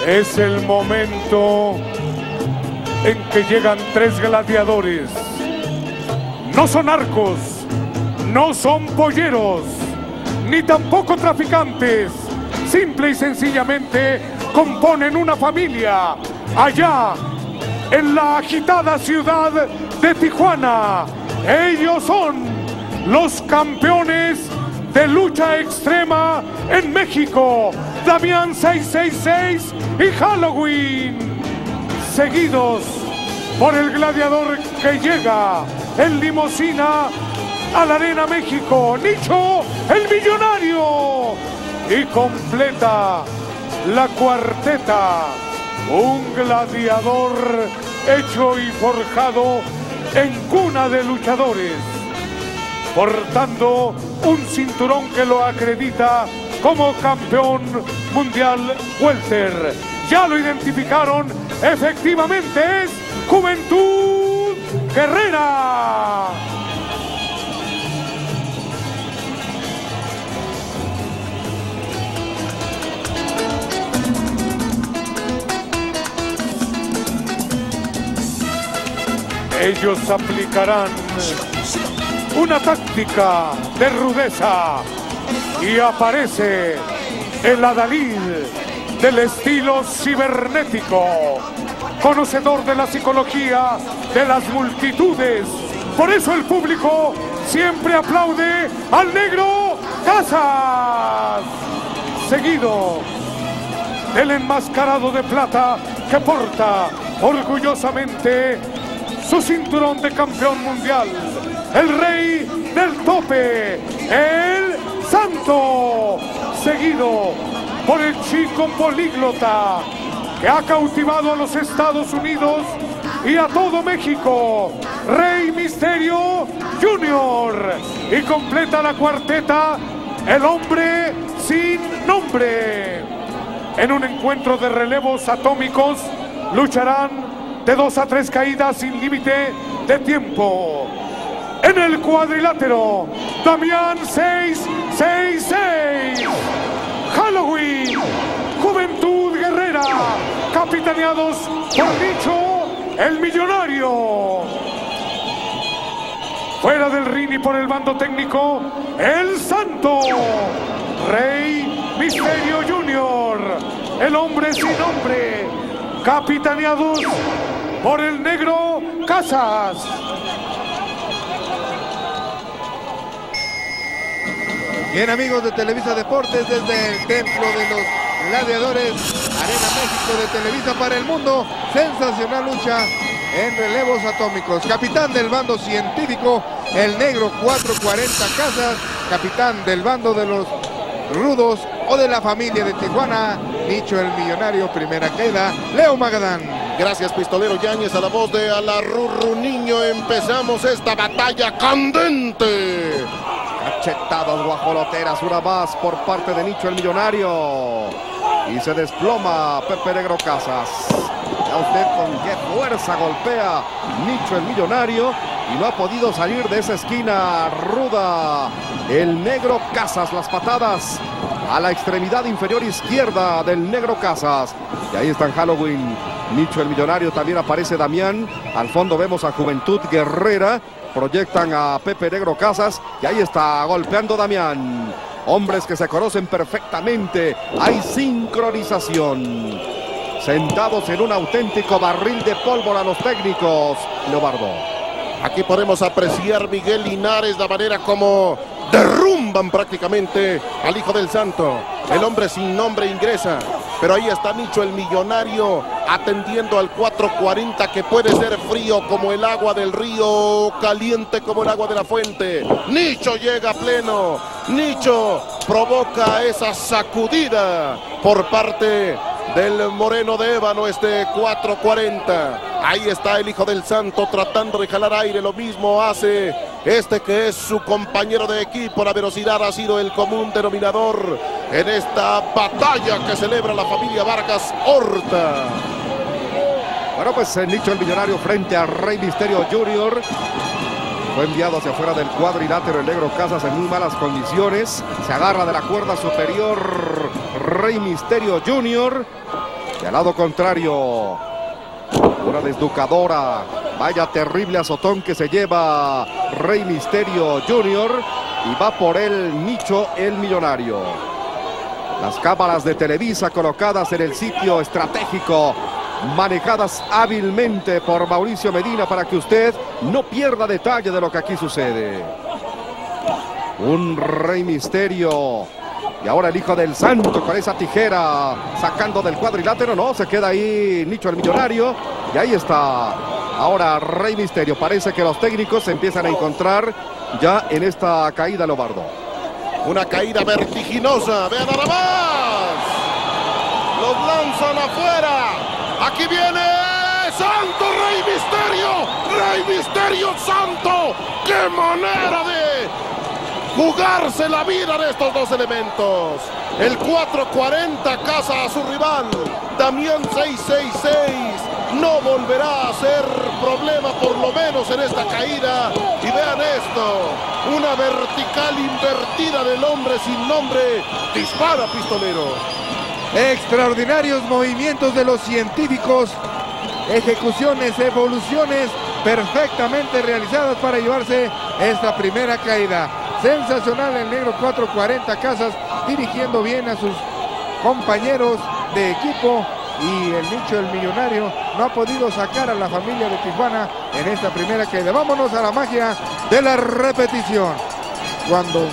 Es el momento en que llegan tres gladiadores. No son narcos, no son polleros, ni tampoco traficantes. Simple y sencillamente componen una familia allá en la agitada ciudad de Tijuana. Ellos son los campeones de lucha extrema en México, Damián 666 y Halloween, seguidos por el gladiador que llega en limusina a la Arena México, Nicho el Millonario, y completa la cuarteta, un gladiador hecho y forjado en cuna de luchadores, portando un cinturón que lo acredita como campeón mundial welter. Ya lo identificaron, efectivamente es Juventud Guerrera. Ellos aplicarán una táctica de rudeza y aparece el adalid del estilo cibernético, conocedor de la psicología de las multitudes. Por eso el público siempre aplaude al Negro Casas, seguido del enmascarado de plata que porta orgullosamente su cinturón de campeón mundial, el rey del tope, el Santo, seguido por el chico políglota que ha cautivado a los Estados Unidos y a todo México, Rey Misterio Junior, y completa la cuarteta el hombre sin nombre. En un encuentro de relevos atómicos lucharán de 2 a 3 caídas sin límite de tiempo. En el cuadrilátero, Damián 666, Halloween, Juventud Guerrera, capitaneados por Nicho el Millonario. Fuera del ring y por el bando técnico, el Santo, Rey Misterio Junior, el hombre sin nombre, capitaneados por el Negro Casas. Bien, amigos de Televisa Deportes, desde el Templo de los Gladiadores, Arena México de Televisa para el mundo, sensacional lucha en relevos atómicos. Capitán del bando científico, el Negro 440 Casas, capitán del bando de los rudos o de la familia de Tijuana, Nicho el Millonario. Primera queda, Leo Magadán. Gracias, Pistolero Yáñez, a la voz de Alarrurru Niño. Empezamos esta batalla candente. Cachetadas guajoloteras, una más por parte de Nicho el Millonario. Y se desploma Pepe Negro Casas. Ya usted con qué fuerza golpea Nicho el Millonario y no ha podido salir de esa esquina ruda el Negro Casas. Las patadas a la extremidad inferior izquierda del Negro Casas. Y ahí están Halloween, Nicho el Millonario, también aparece Damián. Al fondo vemos a Juventud Guerrera. Proyectan a Pepe Negro Casas y ahí está golpeando Damián. Hombres que se conocen perfectamente. Hay sincronización. Sentados en un auténtico barril de pólvora los técnicos. Leobardo. Aquí podemos apreciar, Miguel Linares, la manera como derrumban prácticamente al Hijo del Santo. El hombre sin nombre ingresa, pero ahí está Nicho el Millonario atendiendo al 440, que puede ser frío como el agua del río, caliente como el agua de la fuente. Nicho llega a pleno. Nicho provoca esa sacudida por parte del moreno de ébano, este 440. Ahí está el Hijo del Santo tratando de jalar aire. Lo mismo hace este que es su compañero de equipo. La velocidad ha sido el común denominador en esta batalla que celebra la familia Vargas Horta. Bueno, pues Nicho el Millonario frente a Rey Misterio Junior. Fue enviado hacia afuera del cuadrilátero el Negro Casas en muy malas condiciones. Se agarra de la cuerda superior Rey Misterio Junior. Y al lado contrario, una desducadora. Vaya terrible azotón que se lleva Rey Misterio Jr. y va por el Nicho el Millonario. Las cámaras de Televisa colocadas en el sitio estratégico, manejadas hábilmente por Mauricio Medina para que usted no pierda detalle de lo que aquí sucede. Un Rey Misterio. Y ahora el Hijo del Santo con esa tijera sacando del cuadrilátero. No, se queda ahí Nicho el Millonario. Y ahí está ahora Rey Misterio. Parece que los técnicos se empiezan a encontrar ya en esta caída, Lobardo. Una caída vertiginosa. Vean nada más. Los lanzan afuera. Aquí viene Santo Rey Misterio. Rey Misterio Santo. ¡Qué manera de jugarse la vida de estos dos elementos! El 440 caza a su rival. Damián 666 no volverá a ser problema, por lo menos en esta caída. Y vean esto, una vertical invertida del hombre sin nombre. Dispara, pistolero. Extraordinarios movimientos de los científicos. Ejecuciones, evoluciones perfectamente realizadas para llevarse esta primera caída. Sensacional el negro 440 Casas, dirigiendo bien a sus compañeros de equipo, y el Nicho el Millonario no ha podido sacar a la familia de Tijuana en esta primera caída. Vámonos a la magia de la repetición. Cuando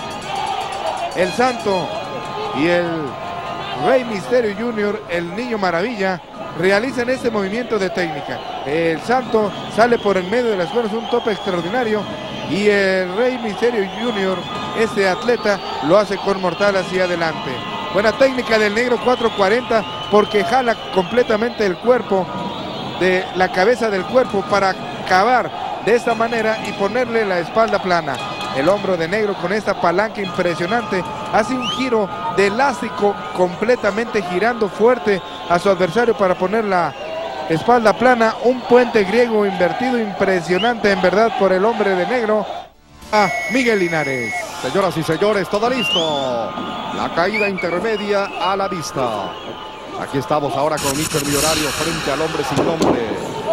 el Santo y el Rey Misterio Jr., el Niño Maravilla, realizan este movimiento de técnica. El Santo sale por el medio de las cuerdas, un tope extraordinario, y el Rey Misterio Jr., este atleta, lo hace con mortal hacia adelante. Buena técnica del negro 440, porque jala completamente el cuerpo, de la cabeza del cuerpo, para cavar de esta manera y ponerle la espalda plana. El hombro de negro con esta palanca impresionante hace un giro de elástico, completamente girando fuerte a su adversario para poner la espalda plana. Un puente griego invertido impresionante en verdad por el hombre de negro, a Miguel Linares. Señoras y señores, todo listo. La caída intermedia a la vista. Aquí estamos ahora con Nicho el Millonario frente al hombre sin nombre.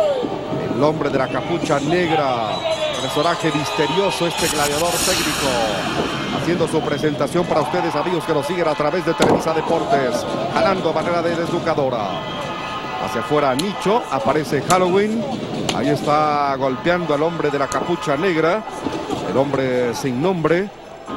El hombre de la capucha negra. Personaje misterioso, este gladiador técnico, haciendo su presentación para ustedes, amigos que nos siguen a través de Televisa Deportes, jalando a manera de desnucadora. Hacia afuera Nicho, aparece Halloween, ahí está golpeando al hombre de la capucha negra, el hombre sin nombre.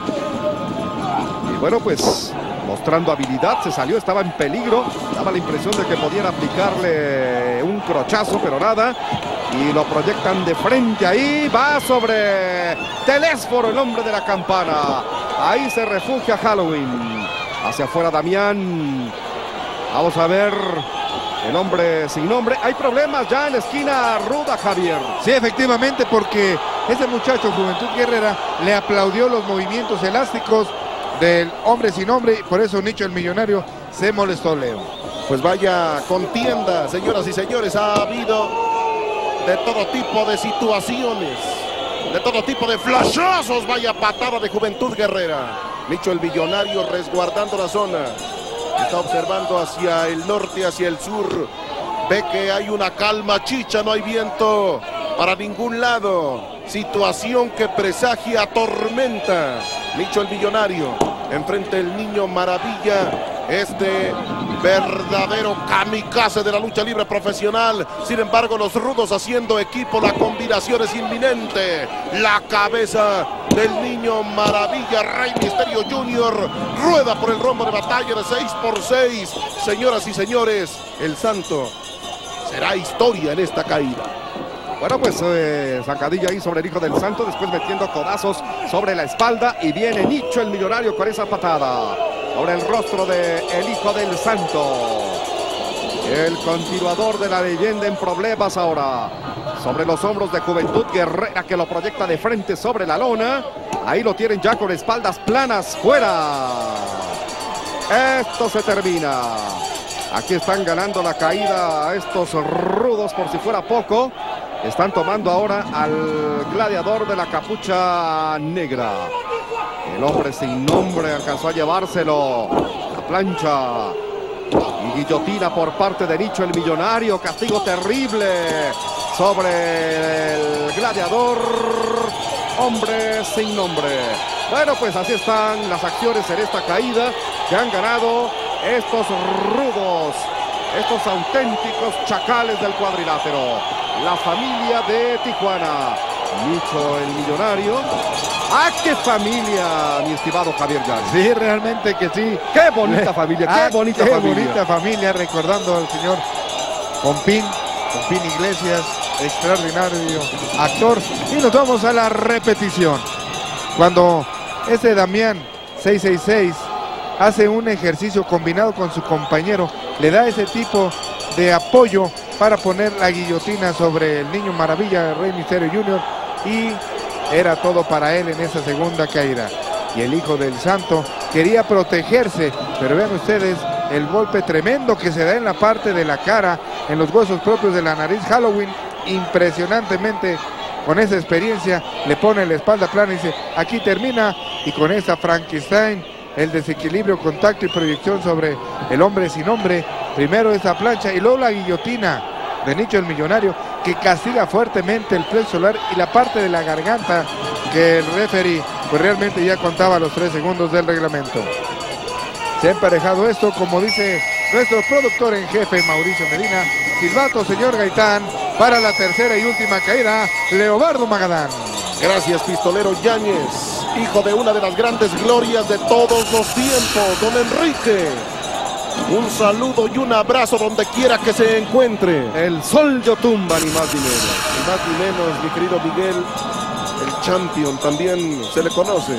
Y bueno, pues mostrando habilidad, se salió, estaba en peligro, daba la impresión de que podían aplicarle un crochazo, pero nada. Y lo proyectan de frente, ahí va sobre Telésforo, el hombre de la campana. Ahí se refugia Halloween. Hacia afuera Damián. Vamos a ver el hombre sin nombre. Hay problemas ya en la esquina ruda, Javier. Sí, efectivamente, porque ese muchacho Juventud Guerrera le aplaudió los movimientos elásticos del hombre sin nombre, y por eso Nicho el Millonario se molestó, Leo. Pues vaya contienda, señoras y señores. Ha habido de todo tipo de situaciones, de todo tipo de flashazos. Vaya patada de Juventud Guerrera. Nicho el Millonario resguardando la zona. Está observando hacia el norte, hacia el sur. Ve que hay una calma chicha, no hay viento para ningún lado. Situación que presagia tormenta. Nicho el Millonario, enfrente el Niño Maravilla, este verdadero kamikaze de la lucha libre profesional. Sin embargo, los rudos haciendo equipo, la combinación es inminente. La cabeza del Niño Maravilla, Rey Misterio Jr., rueda por el rombo de batalla de 6x6. Señoras y señores, el Santo será historia en esta caída. Bueno, pues zancadilla ahí sobre el Hijo del Santo, después metiendo codazos sobre la espalda, y viene Nicho el Millonario con esa patada sobre el rostro del Hijo del Santo. El continuador de la leyenda en problemas ahora, sobre los hombros de Juventud Guerrera, que lo proyecta de frente sobre la lona. Ahí lo tienen ya con espaldas planas, fuera. Esto se termina. Aquí están ganando la caída estos rudos, por si fuera poco. Están tomando ahora al gladiador de la capucha negra. El hombre sin nombre alcanzó a llevárselo. La plancha Y guillotina por parte de Nicho el Millonario. Castigo terrible sobre el gladiador. Hombre sin nombre. Bueno, pues así están las acciones en esta caída que han ganado estos rudos, estos auténticos chacales del cuadrilátero. La familia de Tijuana. Nicho el Millonario. ¡Ah, qué familia, mi estimado Javier Llanes! Sí, realmente que sí. ¡Qué bonita familia! ¡Qué bonita familia! Bonita familia, recordando al señor Pompín Iglesias, extraordinario actor. Y nos vamos a la repetición. Cuando ese Damián 666 hace un ejercicio combinado con su compañero, le da ese tipo de apoyo para poner la guillotina sobre el Niño Maravilla, Rey Misterio Jr., y era todo para él en esa segunda caída. Y el Hijo del Santo quería protegerse, pero vean ustedes el golpe tremendo que se da en la parte de la cara, en los huesos propios de la nariz. Halloween, impresionantemente, con esa experiencia, le pone la espalda plana y dice, aquí termina. Y con esa Frankenstein, el desequilibrio, contacto y proyección sobre el hombre sin nombre. Primero esa plancha y luego la guillotina de Nicho el Millonario, que castiga fuertemente el plexo solar y la parte de la garganta, que el referee pues realmente ya contaba los 3 segundos del reglamento. Se ha emparejado esto, como dice nuestro productor en jefe Mauricio Medina. Silbato, señor Gaitán, para la tercera y última caída, Leobardo Magadán. Gracias, pistolero Yáñez, hijo de una de las grandes glorias de todos los tiempos, don Enrique. Un saludo y un abrazo donde quiera que se encuentre. El Sol Yotumba, ni más ni menos. Ni más ni menos, mi querido Miguel, el champion también se le conoce.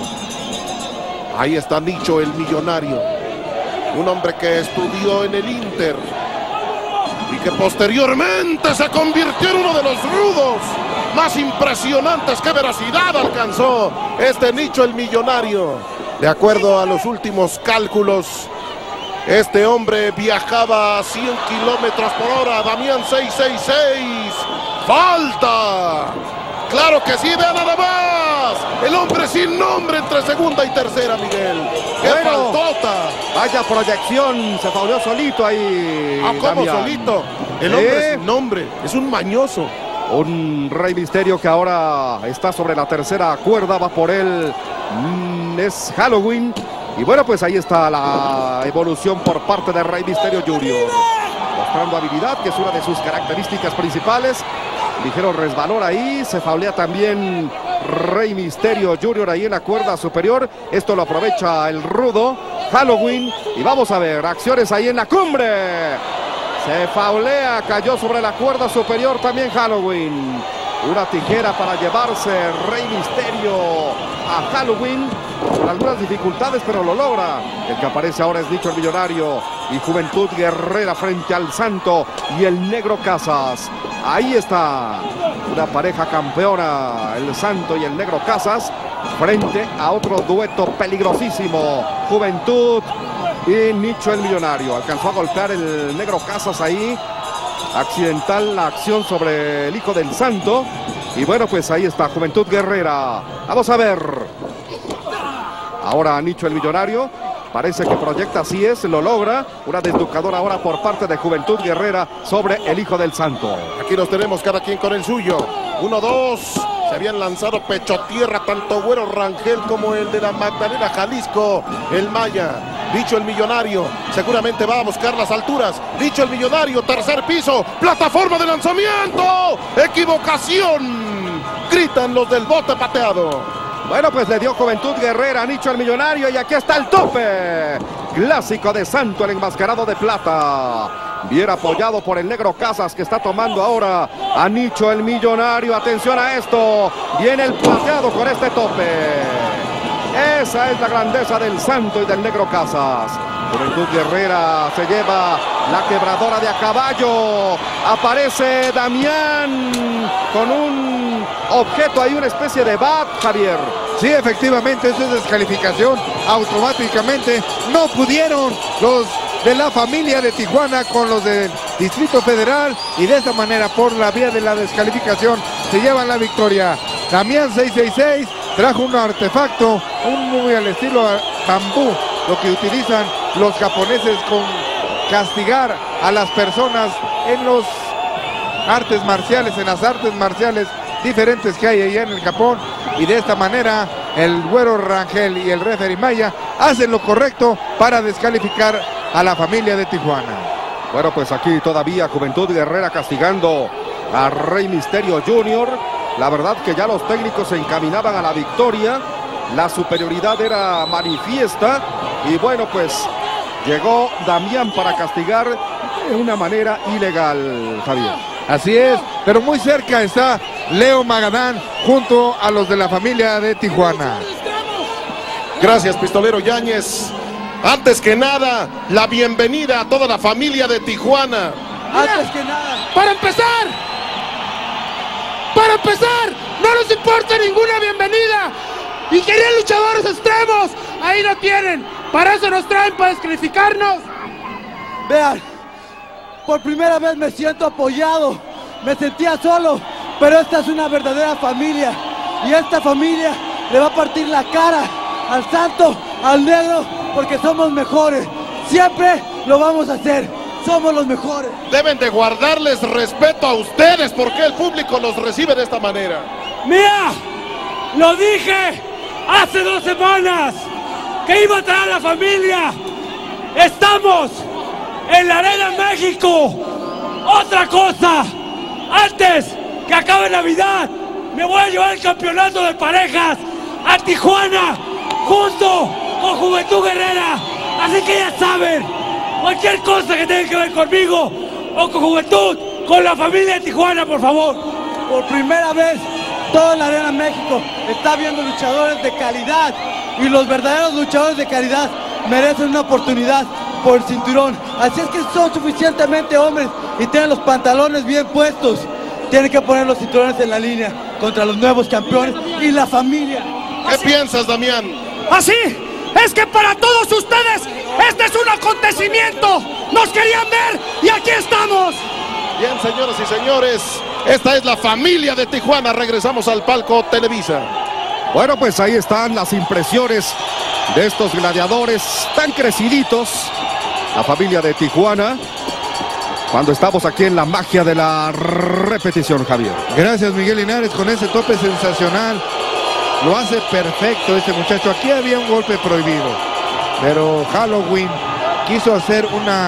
Ahí está Nicho el Millonario, un hombre que estudió en el Inter y que posteriormente se convirtió en uno de los rudos más impresionantes. ¡Qué veracidad alcanzó este Nicho el Millonario! De acuerdo a los últimos cálculos, este hombre viajaba a 100 kilómetros por hora. Damián 666. ¡Falta! ¡Claro que sí! ¡Vea nada más! El hombre sin nombre entre segunda y tercera, Miguel. ¡Qué faltota! Vaya proyección, se fauleó solito ahí. ¿Ah, cómo Damián. solito? El hombre sin nombre, es un mañoso. Un Rey Misterio que ahora está sobre la tercera cuerda, va por él. Es Halloween. Y bueno, pues ahí está la evolución por parte de Rey Misterio Jr. Mostrando habilidad, que es una de sus características principales. Ligero resbalón ahí, se faulea también Rey Misterio Jr. ahí en la cuerda superior. Esto lo aprovecha el rudo Halloween. Y vamos a ver, acciones ahí en la cumbre. Se faulea, cayó sobre la cuerda superior también Halloween. Una tijera para llevarse Rey Misterio a Halloween. Con algunas dificultades, pero lo logra. El que aparece ahora es Nicho el Millonario y Juventud Guerrera frente al Santo y el Negro Casas. Ahí está una pareja campeona, el Santo y el Negro Casas, frente a otro dueto peligrosísimo, Juventud y Nicho el Millonario. Alcanzó a golpear el Negro Casas ahí. Accidental la acción sobre el Hijo del Santo. Y bueno, pues ahí está Juventud Guerrera. Vamos a ver. Ahora Nicho el Millonario, parece que proyecta, así es, lo logra. Una desducadora ahora por parte de Juventud Guerrera sobre el Hijo del Santo. Aquí los tenemos cada quien con el suyo. 1-2. Se habían lanzado pecho tierra tanto Güero Rangel como el de la Magdalena Jalisco, el Maya. Nicho el Millonario seguramente va a buscar las alturas. Nicho el Millonario, tercer piso, plataforma de lanzamiento. ¡Equivocación! Gritan los del bote pateado. Bueno, pues le dio Juventud Guerrera a Nicho el Millonario y aquí está el tope. Clásico de Santo, el enmascarado de plata. Bien apoyado por el Negro Casas, que está tomando ahora a Nicho el Millonario. Atención a esto. Viene el plateado con este tope. Esa es la grandeza del Santo y del Negro Casas. Juventud Guerrera se lleva la quebradora de a caballo. Aparece Damián con un objeto ahí, una especie de bat, Javier. Sí, efectivamente, eso es descalificación automáticamente. No pudieron los de la familia de Tijuana con los del Distrito Federal y de esta manera, por la vía de la descalificación, se llevan la victoria. Damián 666 trajo un artefacto, muy al estilo bambú, lo que utilizan los japoneses con castigar a las personas en los artes marciales, en las artes marciales diferentes que hay allá en el Japón, y de esta manera el Güero Rangel y el referee Maya hacen lo correcto para descalificar a la familia de Tijuana. Bueno, pues aquí todavía Juventud Guerrera castigando a Rey Misterio Jr. La verdad que ya los técnicos se encaminaban a la victoria, la superioridad era manifiesta, y bueno, pues llegó Damián para castigar de una manera ilegal, Javier. Así es, pero muy cerca está Leo Magadán junto a los de la familia de Tijuana. Gracias, pistolero Yáñez. Antes que nada, la bienvenida a toda la familia de Tijuana. Antes que nada, para empezar, no nos importa ninguna bienvenida. Y querían luchadores extremos, ahí lo tienen. Para eso nos traen, para descalificarnos. Vean, por primera vez me siento apoyado, me sentía solo, pero esta es una verdadera familia, y esta familia le va a partir la cara al Santo, al Negro, porque somos mejores, siempre lo vamos a hacer, somos los mejores. Deben de guardarles respeto a ustedes, porque el público los recibe de esta manera. Mira, lo dije hace 2 semanas, que iba a traer a la familia. Estamos en la Arena México. Otra cosa, antes que acabe Navidad, me voy a llevar el campeonato de parejas a Tijuana, junto con Juventud Guerrera. Así que ya saben, cualquier cosa que tenga que ver conmigo o con Juventud, con la familia de Tijuana, por favor. Por primera vez, toda la Arena México está viendo luchadores de calidad, y los verdaderos luchadores de calidad merecen una oportunidad por el cinturón. Así es que son suficientemente hombres y tienen los pantalones bien puestos. Tienen que poner los cinturones en la línea contra los nuevos campeones y la familia. ¿Qué piensas, Damián? Así es que para todos ustedes este es un acontecimiento. Nos querían ver y aquí estamos. Bien, señoras y señores, esta es la familia de Tijuana. Regresamos al palco Televisa. Bueno, pues ahí están las impresiones de estos gladiadores tan creciditos, la familia de Tijuana, cuando estamos aquí en la magia de la repetición, Javier. Gracias, Miguel Linares, con ese tope sensacional. Lo hace perfecto este muchacho. Aquí había un golpe prohibido, pero Halloween quiso hacer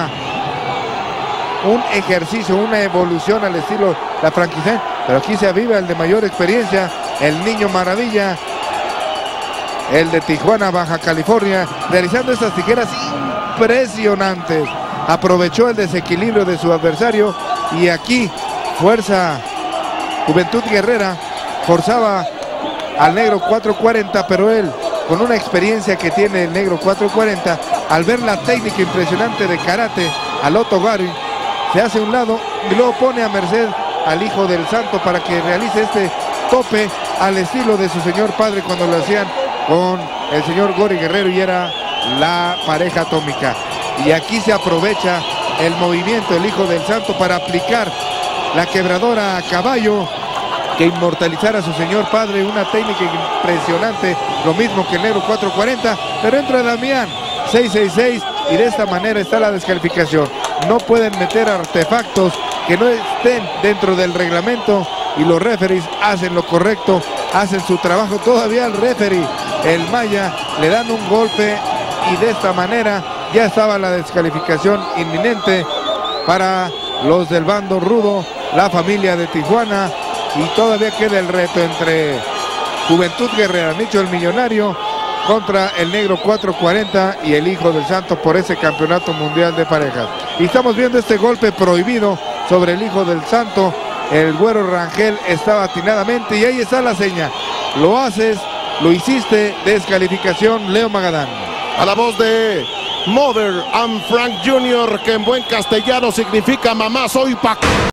un ejercicio, una evolución al estilo la franquicia, pero aquí se aviva el de mayor experiencia, el Niño Maravilla, el de Tijuana, Baja California, realizando estas tijeras impresionantes. Aprovechó el desequilibrio de su adversario, y aquí fuerza Juventud Guerrera, forzaba al Negro 440, pero él, con una experiencia que tiene el Negro 440, al ver la técnica impresionante de karate al Otogari, se hace a un lado y luego pone a merced al Hijo del Santo para que realice este tope al estilo de su señor padre cuando lo hacían con el señor Gori Guerrero y era la pareja atómica. Y aquí se aprovecha el movimiento del Hijo del Santo para aplicar la quebradora a caballo que inmortalizara a su señor padre, una técnica impresionante, lo mismo que el Negro 440, pero entra Damián 666 y de esta manera está la descalificación. No pueden meter artefactos que no estén dentro del reglamento, y los referees hacen lo correcto, hacen su trabajo. Todavía el referee, el Maya, le dan un golpe y de esta manera ya estaba la descalificación inminente para los del bando rudo, la familia de Tijuana, y todavía queda el reto entre Juventud Guerrera, Nicho el Millonario, contra el Negro 440 y el Hijo del Santo por ese campeonato mundial de parejas. Y estamos viendo este golpe prohibido sobre el Hijo del Santo. El Güero Rangel estaba atinadamente y ahí está la seña. Lo haces, lo hiciste, descalificación, Leo Magadán. A la voz de Mother and Frank Jr., que en buen castellano significa mamá soy pa'